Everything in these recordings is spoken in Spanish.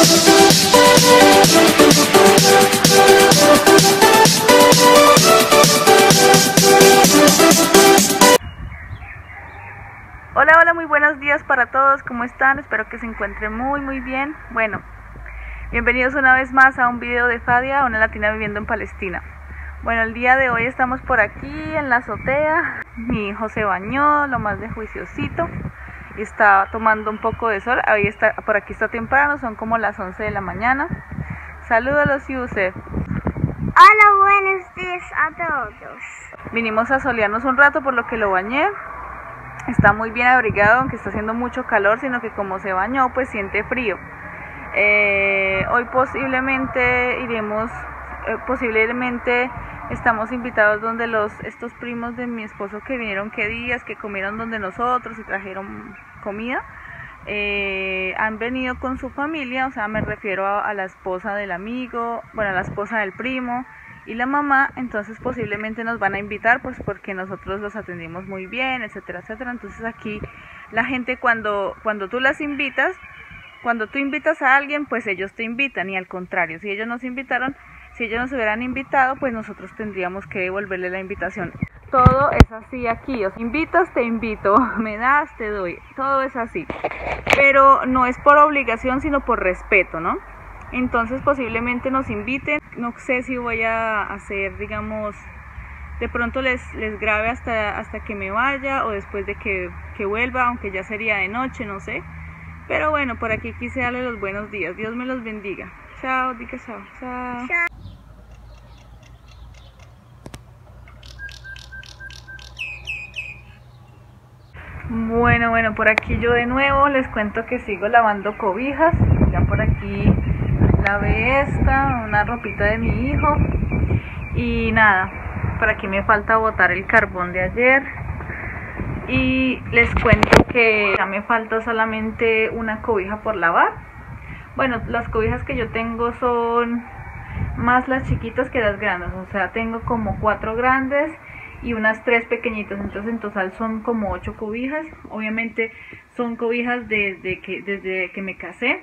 Hola, hola, muy buenos días para todos, ¿cómo están? Espero que se encuentren muy bien. Bueno, bienvenidos una vez más a un video de Fadia, una latina viviendo en Palestina. Bueno, el día de hoy estamos por aquí en la azotea. Mi hijo se bañó, lo más de juiciosito, y está tomando un poco de sol. Ahí está, por aquí está temprano, son como las 11 de la mañana. Saludos, Yusef. Hola, buenos días a todos. Vinimos a solearnos un rato, por lo que lo bañé. Está muy bien abrigado, aunque está haciendo mucho calor, sino que como se bañó, pues siente frío. Hoy posiblemente iremos, posiblemente estamos invitados donde estos primos de mi esposo que vinieron qué días, que comieron donde nosotros y trajeron comida. Han venido con su familia, o sea, me refiero a la esposa del amigo, bueno, a la esposa del primo y la mamá. Entonces posiblemente nos van a invitar, pues porque nosotros los atendimos muy bien, etcétera, etcétera. Entonces aquí la gente cuando tú las invitas, cuando tú invitas a alguien, pues ellos te invitan, y al contrario, si ellos nos invitaron, si ellos nos hubieran invitado, pues nosotros tendríamos que devolverle la invitación. Todo es así aquí, os invitas, te invito, me das, te doy, todo es así, pero no es por obligación, sino por respeto, ¿no? Entonces posiblemente nos inviten, no sé si voy a hacer, digamos, de pronto les grabe hasta que me vaya, o después de que vuelva, aunque ya sería de noche, no sé. Pero bueno, por aquí quise darle los buenos días, Dios me los bendiga. Chao, diga chao, chao. Chao. Bueno, por aquí yo de nuevo les cuento que sigo lavando cobijas. Ya por aquí lavé esta, una ropita de mi hijo. Y nada, por aquí me falta botar el carbón de ayer. Y les cuento que ya me falta solamente una cobija por lavar. Bueno, las cobijas que yo tengo son más las chiquitas que las grandes. O sea, tengo como 4 grandes y unas 3 pequeñitas, entonces en total son como 8 cobijas. Obviamente son cobijas desde que me casé,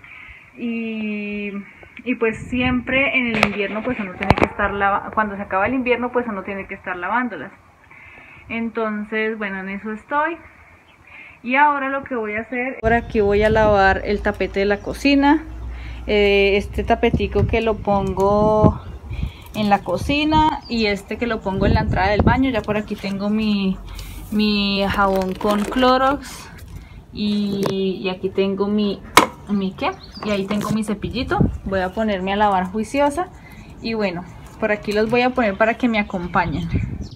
y pues siempre en el invierno pues uno tiene que estar cuando se acaba el invierno pues uno tiene que estar lavándolas. Entonces bueno, en eso estoy. Y ahora lo que voy a hacer, por aquí voy a lavar el tapete de la cocina, este tapetico que lo pongo en la cocina, y este que lo pongo en la entrada del baño. Ya por aquí tengo mi jabón con Clorox, y aquí tengo mi ¿qué? Y ahí tengo mi cepillito. Voy a ponerme a lavar juiciosa, y bueno, por aquí los voy a poner para que me acompañen.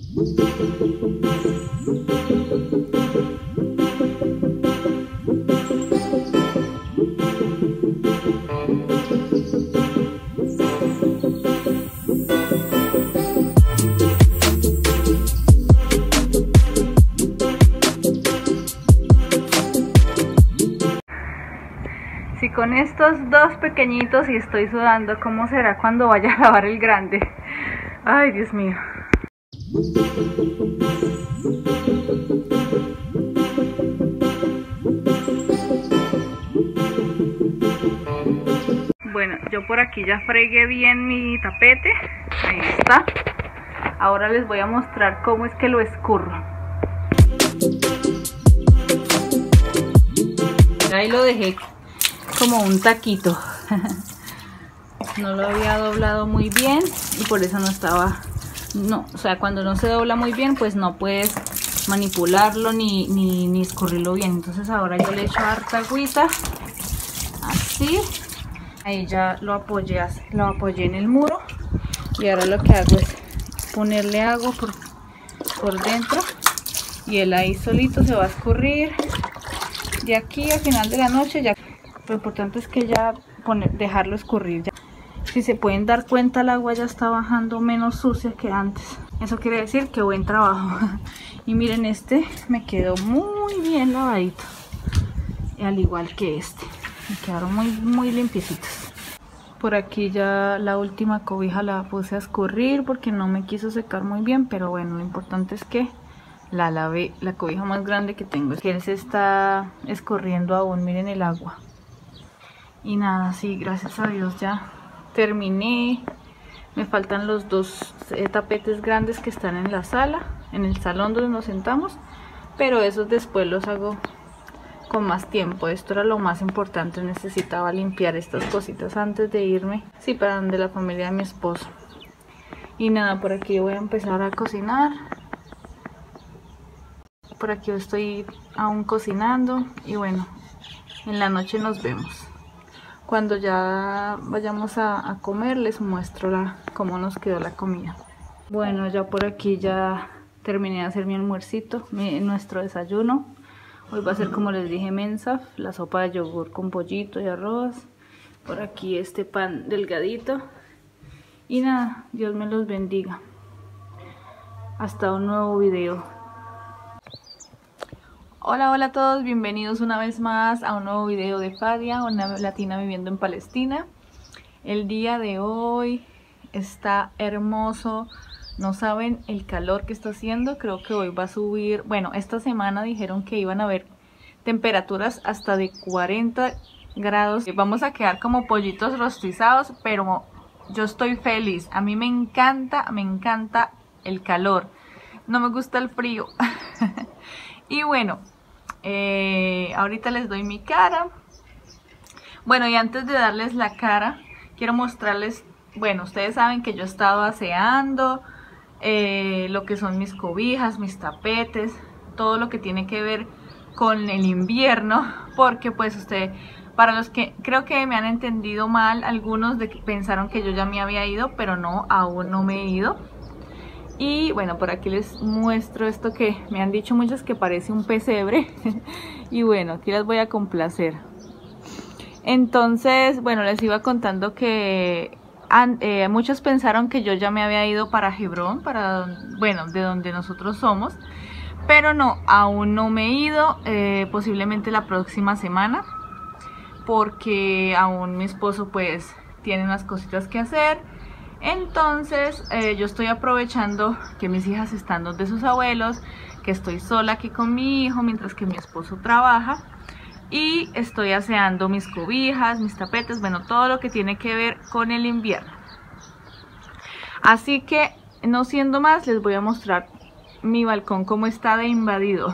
Si con estos dos pequeñitos y estoy sudando, ¿cómo será cuando vaya a lavar el grande? Ay, Dios mío. Bueno, yo por aquí ya fregué bien mi tapete. Ahí está. Ahora les voy a mostrar cómo es que lo escurro. Ahí lo dejé como un taquito. No lo había doblado muy bien y por eso no estaba, o sea, cuando no se dobla muy bien pues no puedes manipularlo ni escurrirlo bien. Entonces ahora yo le echo harta agüita, así. Ahí ya lo apoyé en el muro, y ahora lo que hago es ponerle agua por dentro, y él ahí solito se va a escurrir. De aquí al final de la noche ya, lo importante es que ya dejarlo escurrir. Ya. Si se pueden dar cuenta, el agua ya está bajando menos sucia que antes. Eso quiere decir que buen trabajo. Y miren, este me quedó muy bien lavadito, al igual que este. Me quedaron muy limpiecitos. Por aquí ya la última cobija la puse a escurrir porque no me quiso secar muy bien, pero bueno, lo importante es que la lavé. La cobija más grande que tengo es que él se está escurriendo aún, miren el agua. Y nada, sí, gracias a Dios ya terminé. Me faltan los dos tapetes grandes que están en la sala, en el salón donde nos sentamos, pero esos después los hago con más tiempo. Esto era lo más importante, necesitaba limpiar estas cositas antes de irme, sí, para donde la familia de mi esposo. Y nada, por aquí voy a empezar a cocinar. Por aquí estoy aún cocinando y bueno, en la noche nos vemos. Cuando ya vayamos a comer les muestro cómo nos quedó la comida. Bueno, ya por aquí ya terminé de hacer mi almuercito, nuestro desayuno. Hoy va a ser, como les dije, mensaf, la sopa de yogur con pollito y arroz. Por aquí este pan delgadito. Y nada, Dios me los bendiga. Hasta un nuevo video. Hola, hola a todos, bienvenidos una vez más a un nuevo video de Fadia, una latina viviendo en Palestina. El día de hoy está hermoso, no saben el calor que está haciendo, creo que hoy va a subir, bueno, esta semana dijeron que iban a haber temperaturas hasta de 40 grados. Vamos a quedar como pollitos rostizados, pero yo estoy feliz, a mí me encanta el calor, no me gusta el frío. Y bueno, ahorita les doy mi cara. Bueno, y antes de darles la cara, quiero mostrarles, bueno, ustedes saben que yo he estado aseando lo que son mis cobijas, mis tapetes, todo lo que tiene que ver con el invierno, porque pues para los que creo que me han entendido mal, algunos pensaron que yo ya me había ido, pero no, aún no me he ido. Y bueno, por aquí les muestro esto que me han dicho muchos que parece un pesebre. Y bueno, aquí las voy a complacer. Entonces, bueno, les iba contando que muchos pensaron que yo ya me había ido para Hebrón, bueno, de donde nosotros somos. Pero no, aún no me he ido, posiblemente la próxima semana. Porque aún mi esposo pues tiene unas cositas que hacer. Entonces yo estoy aprovechando que mis hijas están donde sus abuelos, que estoy sola aquí con mi hijo mientras que mi esposo trabaja, y estoy aseando mis cobijas, mis tapetes, bueno, todo lo que tiene que ver con el invierno. Así que, no siendo más, les voy a mostrar mi balcón cómo está de invadido.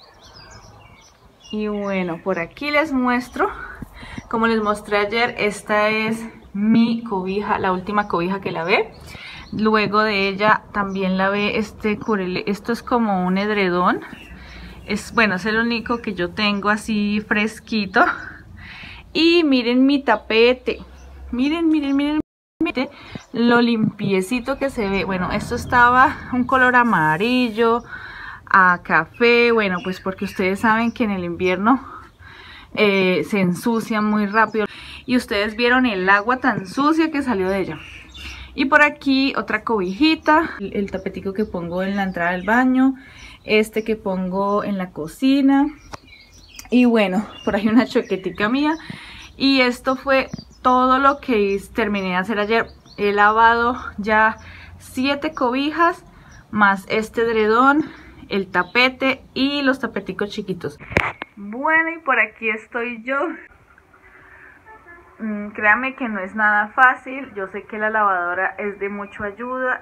Y bueno, por aquí les muestro, como les mostré ayer, esta es mi cobija, la última cobija que lavé. Luego de ella también lavé esto es como un edredón. Bueno, es el único que yo tengo así fresquito. Y miren mi tapete. Miren lo limpiecito que se ve. Bueno, esto estaba un color amarillo, a café. Bueno, pues porque ustedes saben que en el invierno se ensucia muy rápido. Y ustedes vieron el agua tan sucia que salió de ella. Y por aquí otra cobijita, el tapetico que pongo en la entrada del baño, este que pongo en la cocina. Y bueno, por ahí una chaquetica mía. Y esto fue todo lo que terminé de hacer ayer. He lavado ya 7 cobijas, más este edredón, el tapete y los tapeticos chiquitos. Bueno, y por aquí estoy yo. Créanme que no es nada fácil. Yo sé que la lavadora es de mucha ayuda,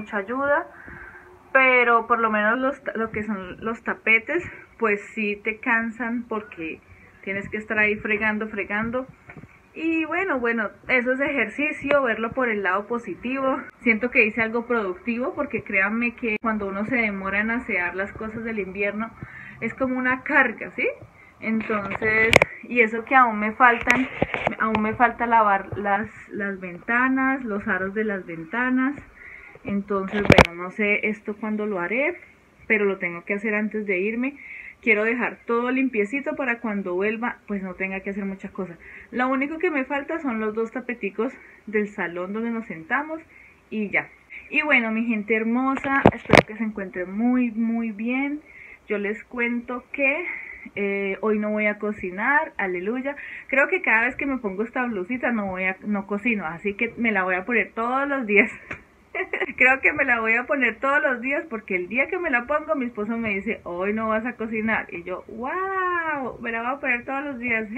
pero por lo menos lo que son los tapetes, pues sí te cansan porque tienes que estar ahí fregando. Y bueno, eso es ejercicio, verlo por el lado positivo. Siento que hice algo productivo porque créanme que cuando uno se demora en asear las cosas del invierno es como una carga, ¿sí? Entonces, y eso que aún me falta lavar las ventanas, los aros de las ventanas. Entonces, bueno, no sé esto cuándo lo haré, pero lo tengo que hacer antes de irme. Quiero dejar todo limpiecito para cuando vuelva, pues no tenga que hacer muchas cosas. Lo único que me falta son los 2 tapeticos del salón donde nos sentamos y ya. Y bueno, mi gente hermosa, espero que se encuentren muy bien. Yo les cuento que hoy no voy a cocinar, aleluya. Creo que cada vez que me pongo esta blusita no cocino, así que me la voy a poner todos los días. Creo que me la voy a poner todos los días porque el día que me la pongo mi esposo me dice, hoy no vas a cocinar. Y yo, wow, wow, me la voy a poner todos los días.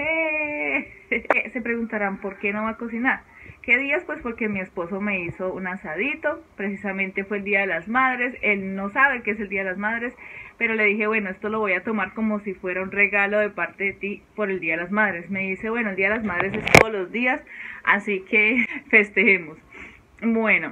Se preguntarán, ¿por qué no va a cocinar? ¿Qué días? Pues porque mi esposo me hizo un asadito, precisamente fue el Día de las Madres, él no sabe que es el Día de las Madres, pero le dije, bueno, esto lo voy a tomar como si fuera un regalo de parte de ti por el Día de las Madres. Me dice, bueno, el Día de las Madres es todos los días, así que festejemos. Bueno,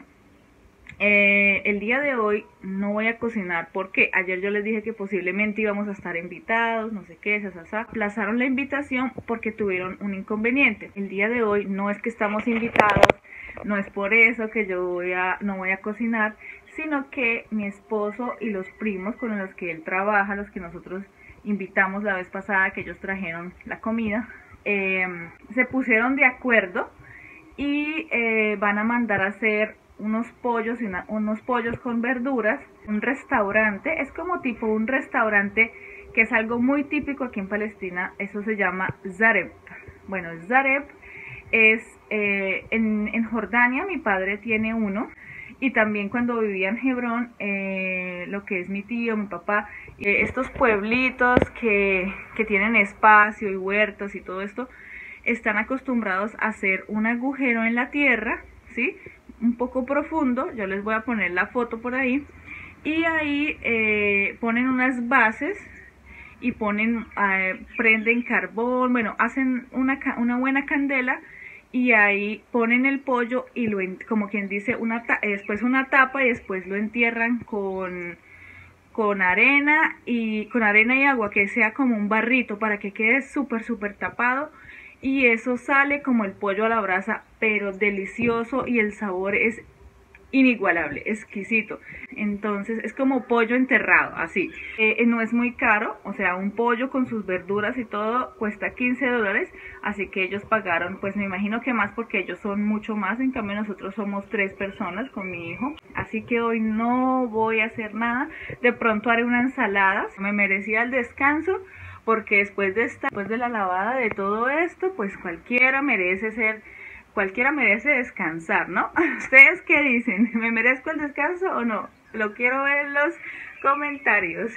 el día de hoy no voy a cocinar porque ayer yo les dije que posiblemente íbamos a estar invitados, no sé qué, aplazaron la invitación porque tuvieron un inconveniente. El día de hoy no es que estamos invitados, no es por eso que yo no voy a cocinar, sino que mi esposo y los primos con los que él trabaja, los que nosotros invitamos la vez pasada que ellos trajeron la comida, se pusieron de acuerdo y van a mandar a hacer unos pollos con verduras, un restaurante, es como tipo un restaurante que es algo muy típico aquí en Palestina, eso se llama zareb. Bueno, zareb es en Jordania, mi padre tiene uno, y también cuando vivía en Hebrón, lo que es mi tío, mi papá, estos pueblitos que tienen espacio y huertos y todo esto, están acostumbrados a hacer un agujero en la tierra, ¿sí? Un poco profundo, yo les voy a poner la foto por ahí, y ahí ponen unas bases y prenden carbón, bueno, hacen una buena candela y ahí ponen el pollo y como quien dice, después una tapa y después lo entierran con arena y agua, que sea como un barrito para que quede súper tapado. Y eso sale como el pollo a la brasa, pero delicioso y el sabor es inigualable, exquisito. Entonces es como pollo enterrado, así. No es muy caro, o sea, un pollo con sus verduras y todo cuesta $15, así que ellos pagaron, pues me imagino que más porque ellos son mucho más, en cambio nosotros somos 3 personas con mi hijo. Así que hoy no voy a hacer nada, de pronto haré una ensalada, me merecía el descanso. Porque después de la lavada de todo esto, pues cualquiera merece descansar, ¿no? ¿Ustedes qué dicen? ¿Me merezco el descanso o no? Lo quiero ver en los comentarios.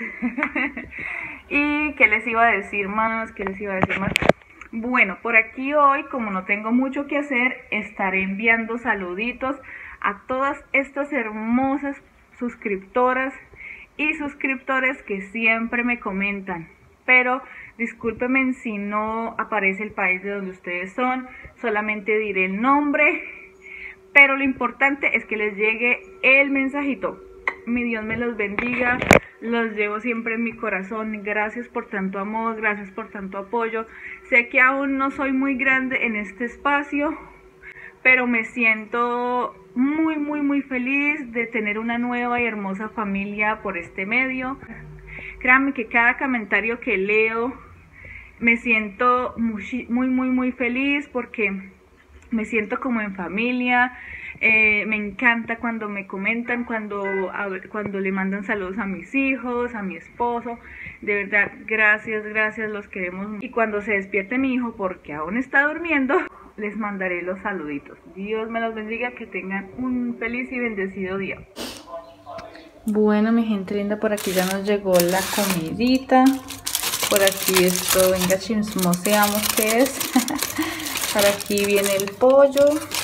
¿Y qué les iba a decir más? Bueno, por aquí hoy, como no tengo mucho que hacer, estaré enviando saluditos a todas estas hermosas suscriptoras y suscriptores que siempre me comentan. Pero discúlpenme si no aparece el país de donde ustedes son, solamente diré el nombre, pero lo importante es que les llegue el mensajito. Mi Dios me los bendiga, los llevo siempre en mi corazón, gracias por tanto amor, gracias por tanto apoyo. Sé que aún no soy muy grande en este espacio, pero me siento muy feliz de tener una nueva y hermosa familia por este medio. Créanme que cada comentario que leo me siento muy feliz porque me siento como en familia. Me encanta cuando me comentan, cuando le mandan saludos a mis hijos, a mi esposo. De verdad, gracias, los queremos. Y cuando se despierte mi hijo, porque aún está durmiendo, les mandaré los saluditos. Dios me los bendiga, que tengan un feliz y bendecido día. Bueno, mi gente linda, por aquí ya nos llegó la comidita. Por aquí esto, venga, chismoseamos qué es. Por aquí viene el pollo.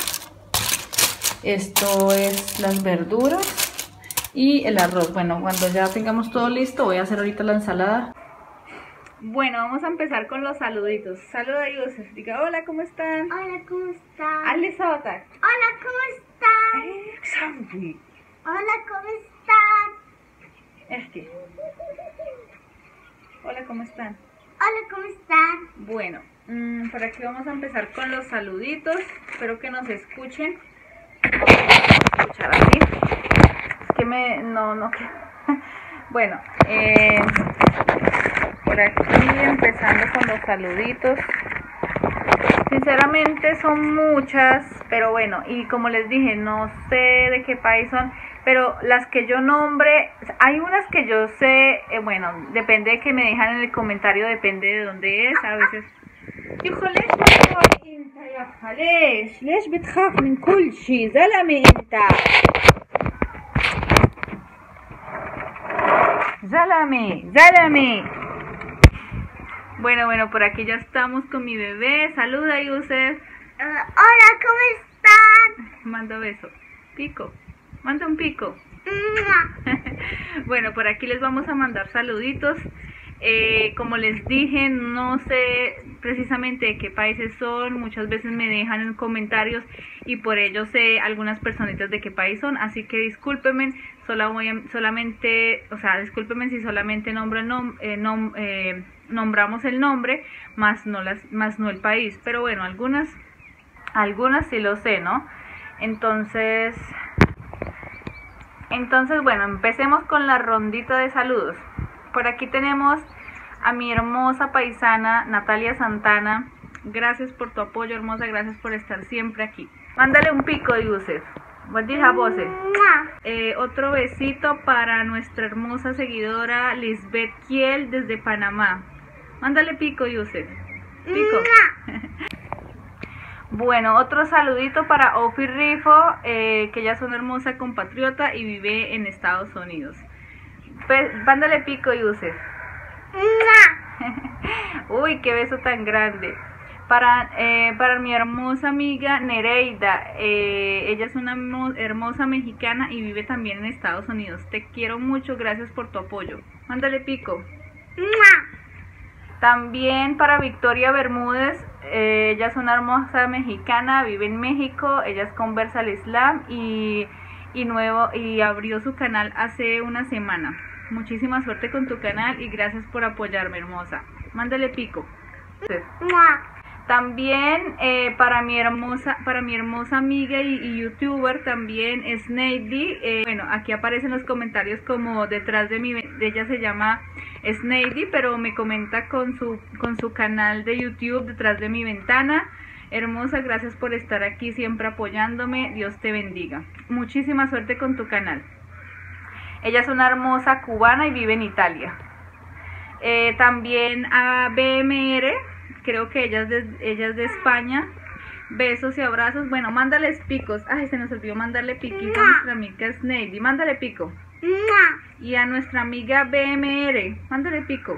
Esto es las verduras y el arroz. Bueno, cuando ya tengamos todo listo, voy a hacer ahorita la ensalada. Bueno, vamos a empezar con los saluditos. Saluda a Yusef. Diga, hola, ¿cómo están? Hola, ¿cómo están? Ali Sabatak. Hola, ¿cómo están? Hola, ¿cómo están? Hola, ¿cómo están? Hola, ¿cómo están? Bueno, por aquí vamos a empezar con los saluditos. Espero que nos escuchen. Escuchar así. Es que bueno, por aquí empezando con los saluditos. Sinceramente son muchas, pero bueno, y como les dije, no sé de qué país son, pero las que yo nombre, hay unas que yo sé, bueno, depende de que me dejan en el comentario, depende de dónde es, a veces. Híjole, ليش بتخاف من كل شيء زلمة انت زلمة Bueno, por aquí ya estamos con mi bebé. Saluda, Yusef. Hola, ¿cómo están? Manda beso. Pico. Manda un pico. Mua. Bueno, por aquí les vamos a mandar saluditos. Como les dije, no sé precisamente de qué países son. Muchas veces me dejan en comentarios y por ello sé algunas personitas de qué país son. Así que discúlpenme, discúlpenme si solamente nombramos el nombre, más no el país. Pero bueno, algunas sí lo sé, ¿no? Entonces, bueno, empecemos con la rondita de saludos. Por aquí tenemos a mi hermosa paisana Natalia Santana. Gracias por tu apoyo, hermosa. Gracias por estar siempre aquí. Mándale un pico, Yusef. Mua. Otro besito para nuestra hermosa seguidora Lisbeth Kiel desde Panamá. Mándale pico, Yusef. Pico. Mua. Bueno, otro saludito para Ofi Rifo, que ella es una hermosa compatriota y vive en Estados Unidos. Mándale pico, Yusef. Mua. Uy, qué beso tan grande. Para mi hermosa amiga Nereida, ella es una hermosa mexicana y vive también en Estados Unidos. Te quiero mucho, gracias por tu apoyo. Mándale pico. Mua. También para Victoria Bermúdez, ella es una hermosa mexicana, vive en México, ella es conversa al Islam y abrió su canal hace una semana. Muchísima suerte con tu canal y gracias por apoyarme, hermosa. Mándale pico. Mua. También para mi hermosa amiga y youtuber también Snady, bueno, aquí aparecen los comentarios como detrás de ella se llama Snady, pero me comenta con su canal de YouTube detrás de mi ventana. Hermosa, gracias por estar aquí siempre apoyándome, Dios te bendiga. Muchísima suerte con tu canal. Ella es una hermosa cubana y vive en Italia. También a BMR, creo que ella es de España. Besos y abrazos. Bueno, mándales picos. Ay, se nos olvidó mandarle piquito a nuestra amiga Snady. Mándale pico. Mua. Y a nuestra amiga BMR, mándale pico.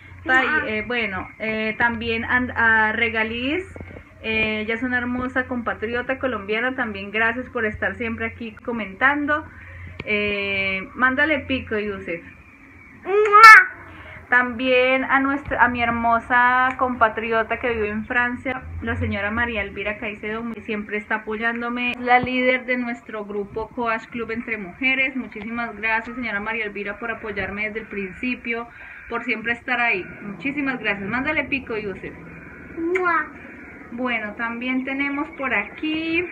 También a Regaliz, ella es una hermosa compatriota colombiana. También gracias por estar siempre aquí comentando. Mándale pico, Yusef. Mua. También a mi hermosa compatriota que vive en Francia, la señora María Elvira Caicedo, siempre está apoyándome, la líder de nuestro grupo Coach Club Entre Mujeres. Muchísimas gracias, señora María Elvira, por apoyarme desde el principio, por siempre estar ahí. Muchísimas gracias. Mándale pico, Yusef. Mua. Bueno, también tenemos por aquí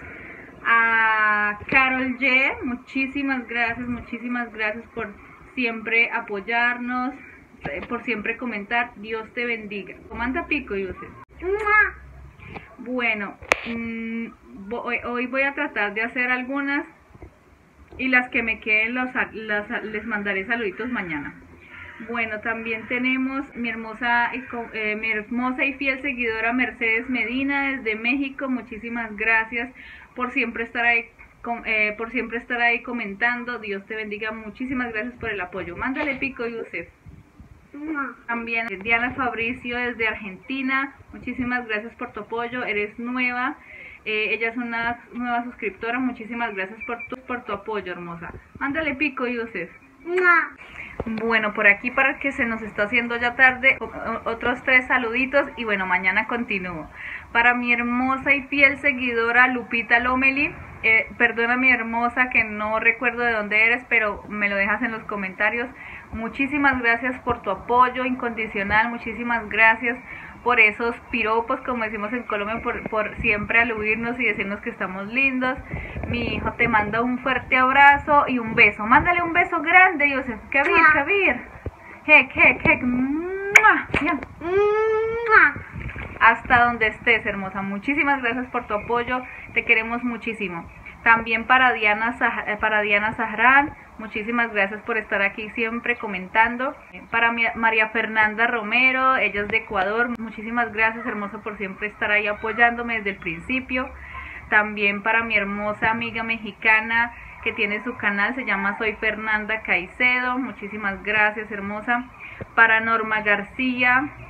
a Carol G. Muchísimas gracias por siempre apoyarnos, por siempre comentar. Dios te bendiga. Manda pico, Yusef. Mua. Bueno, hoy voy a tratar de hacer algunas y las que me queden les mandaré saluditos mañana. Bueno, también tenemos mi hermosa y fiel seguidora Mercedes Medina desde México. Muchísimas gracias por siempre estar ahí comentando. Dios te bendiga. Muchísimas gracias por el apoyo. Mándale pico, Yusef. Mua. También Diana Fabricio desde Argentina. Muchísimas gracias por tu apoyo. Eres nueva. Ella es una nueva suscriptora. Muchísimas gracias por tu apoyo, hermosa. Mándale pico, Yusef. Mua. Bueno, por aquí, para que se nos está haciendo ya tarde, otros 3 saluditos y bueno, mañana continúo. Para mi hermosa y fiel seguidora Lupita Lomeli, perdona mi hermosa que no recuerdo de dónde eres, pero me lo dejas en los comentarios. Muchísimas gracias por tu apoyo incondicional, muchísimas gracias por esos piropos, como decimos en Colombia, por siempre aludirnos y decirnos que estamos lindos. Mi hijo te manda un fuerte abrazo y un beso. Mándale un beso grande, Yusef. Kabir. Hek. ¡Mua! Bien. Mua. Hasta donde estés, hermosa. Muchísimas gracias por tu apoyo. Te queremos muchísimo. También para Diana Zahrán, muchísimas gracias por estar aquí siempre comentando. Para María Fernanda Romero, ella es de Ecuador, muchísimas gracias, hermosa, por siempre estar ahí apoyándome desde el principio. También para mi hermosa amiga mexicana que tiene su canal, se llama Soy Fernanda Caicedo, muchísimas gracias, hermosa. Para Norma García,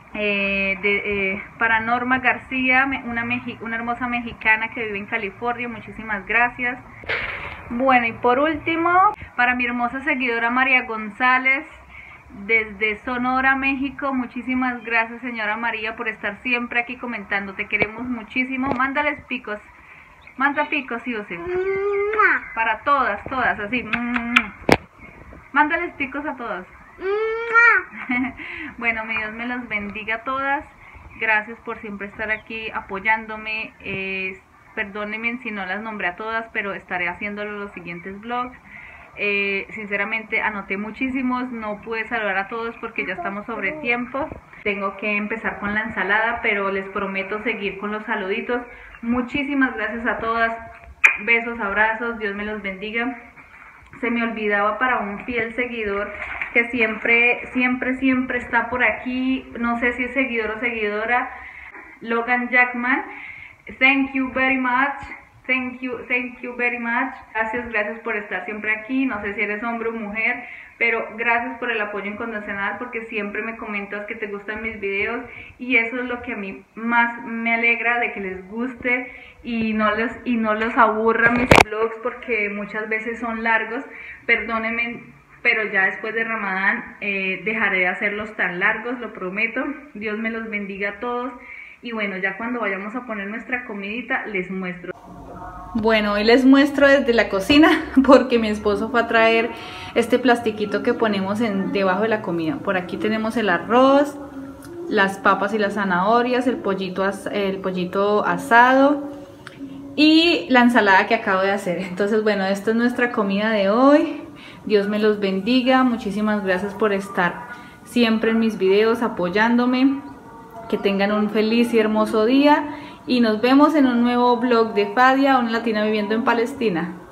para Norma García, una hermosa mexicana que vive en California, muchísimas gracias. Bueno, y por último, para mi hermosa seguidora María González, desde Sonora, México, muchísimas gracias, señora María, por estar siempre aquí comentando, te queremos muchísimo. Mándales picos, manda picos, sí o sí, para todas, así, mándales picos a todas. Bueno, mi Dios me las bendiga a todas. Gracias por siempre estar aquí apoyándome. Perdónenme si no las nombré a todas, pero estaré haciéndolo en los siguientes vlogs. Sinceramente anoté muchísimos, no pude saludar a todos porque ya estamos sobre tiempo. Tengo que empezar con la ensalada, pero les prometo seguir con los saluditos. Muchísimas gracias a todas. Besos, abrazos, Dios me los bendiga. Se me olvidaba, para un fiel seguidor que siempre está por aquí, no sé si es seguidor o seguidora, Logan Jackman, thank you very much, thank you very much, gracias por estar siempre aquí. No sé si eres hombre o mujer, pero gracias por el apoyo incondicional, porque siempre me comentas que te gustan mis videos y eso es lo que a mí más me alegra, de que les guste y no los aburra mis vlogs, porque muchas veces son largos. Perdónenme, pero ya después de Ramadán dejaré de hacerlos tan largos, lo prometo. Dios me los bendiga a todos. Y bueno, ya cuando vayamos a poner nuestra comidita les muestro. Bueno, hoy les muestro desde la cocina, porque mi esposo fue a traer este plastiquito que ponemos debajo de la comida. Por aquí tenemos el arroz, las papas y las zanahorias, el pollito asado y la ensalada que acabo de hacer. Entonces, bueno, esta es nuestra comida de hoy. Dios me los bendiga. Muchísimas gracias por estar siempre en mis videos apoyándome. Que tengan un feliz y hermoso día y nos vemos en un nuevo vlog de Fadia, una latina viviendo en Palestina.